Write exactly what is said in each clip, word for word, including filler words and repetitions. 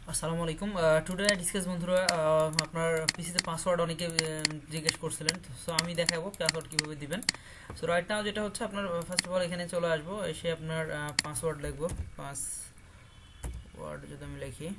আসসালামু আলাইকুম। Today discuss বন্ধুরা, আপনার পিসিতে পাসওয়ার্ড অনেকে জিজ্ঞেস করছিলেন, সো আমি দেখাবো পাসওয়ার্ড কীভাবে দিবেন। সো রাইট নাও যেটা হচ্ছে, আপনার ফার্স্ট অফ অল এখানে চলে আসবো, এসে আপনার পাসওয়ার্ড লিখবো। পাসওয়ার্ড যদি আমি লিখি,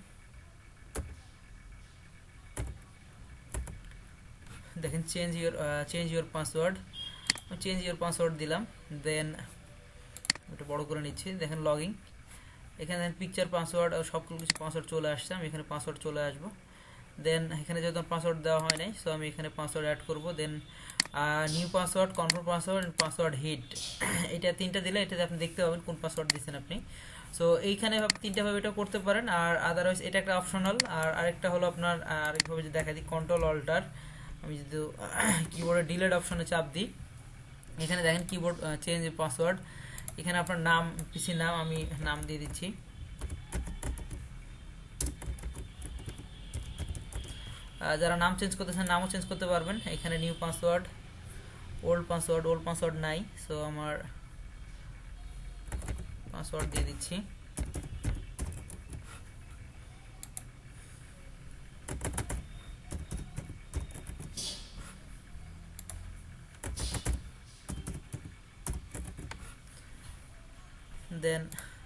দেখেন change your change your password, change your password দিলাম। দেন একটু বড় করে নিচ্ছি, দেখেন লগইন, এখানে পিকচার পাসওয়ার্ড সবগুলো কিছু পাসওয়ার্ড চলে আসছে। আমি এখানে পাসওয়ার্ড চলে আসবো। দেন এখানে যেহেতু পাসওয়ার্ড দেওয়া হয় নাই, সো আমি এখানে পাসওয়ার্ড অ্যাড করব। Then new password, confirm password, password hit, এটা তিনটা দিলে এটাতে আপনি দেখতে পাবেন কোন পাসওয়ার্ড দিচ্ছেন আপনি। সো এইখানে তিনটা ভাবে এটা করতে পারেন, আর আদারওয়াইজ এটা একটা অপশনাল। আর আরেকটা হলো আপনার আরেকভাবে যদি দেখা দিই, কন্ট্রোল অল্টার, আমি যদি কিবোর্ডে ডিলেট অপশনে চাপ দিই, এখানে দেখেন কিবোর্ড চেঞ্জ পাসওয়ার্ড, এখানে আপনার নাম, পিসি নাম, আমি নাম দিয়ে দিচ্ছি। যারা নাম চেঞ্জ করতেছেন নামও চেঞ্জ করতে পারবেন। এখানে new password, old password, old password নাই, সো আমার পাসওয়ার্ড দিয়ে দিচ্ছি। দেন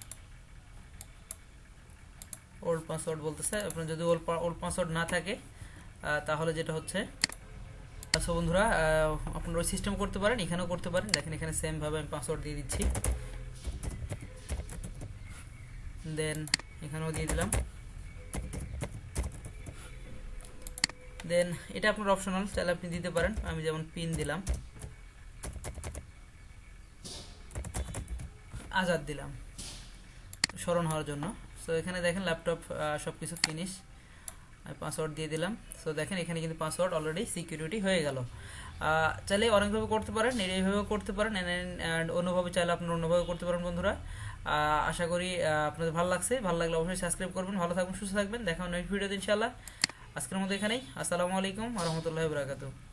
ওল্ড পাসওয়ার্ড বলতেছে, আপনার যদি ওল্ড ওল্ড পাসওয়ার্ড না থাকে তাহলে যেটা হচ্ছে, সো বন্ধুরা আপনারা ওই সিস্টেম করতে পারেন, এখানেও করতে পারেন। দেখেন এখানে সেম ভাবে আমি পাসওয়ার্ড দিয়ে দিচ্ছি। দেন এখানেও দিয়ে দিলাম। দেন এটা আপনার অপশনাল, চাইলে আপনি দিতে পারেন। আমি যেমন পিন দিলাম, আজাদ দিলাম স্মরণ হওয়ার জন্য। সো এখানে দেখেন ল্যাপটপ সব কিছু ফিনিশ, আমি পাসওয়ার্ড দিয়ে দিলাম। সো দেখেন এখানে কিন্তু পাসওয়ার্ড অলরেডি সিকিউরিটি হয়ে গেল। চাইলে অনেকভাবে করতে পারেন, এইভাবেও করতে পারেন, অ্যান্ড অন্যভাবে চাইলে আপনারা অন্যভাবে করতে পারেন বন্ধুরা। আশা করি আপনাদের ভালো লাগছে। ভালো লাগলে অবশ্যই সাবস্ক্রাইব করবেন। ভালো থাকবেন, সুস্থ থাকবেন। দেখা হবে নেক্সট ভিডিওতে ইনশাআল্লাহ। আজকের মতো এখানেই। আসসালামু আলাইকুম ওয়া রাহমাতুল্লাহি ওয়া বারাকাতুহু।